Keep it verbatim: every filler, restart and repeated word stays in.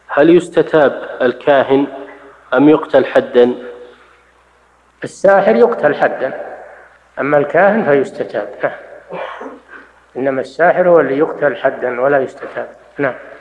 هل يستتاب الكاهن أم يقتل حدا؟ الساحر يقتل حدا، أما الكاهن فيستتاب. نعم، إنما الساحر هو اللي يقتل حدا ولا يستتاب. نعم.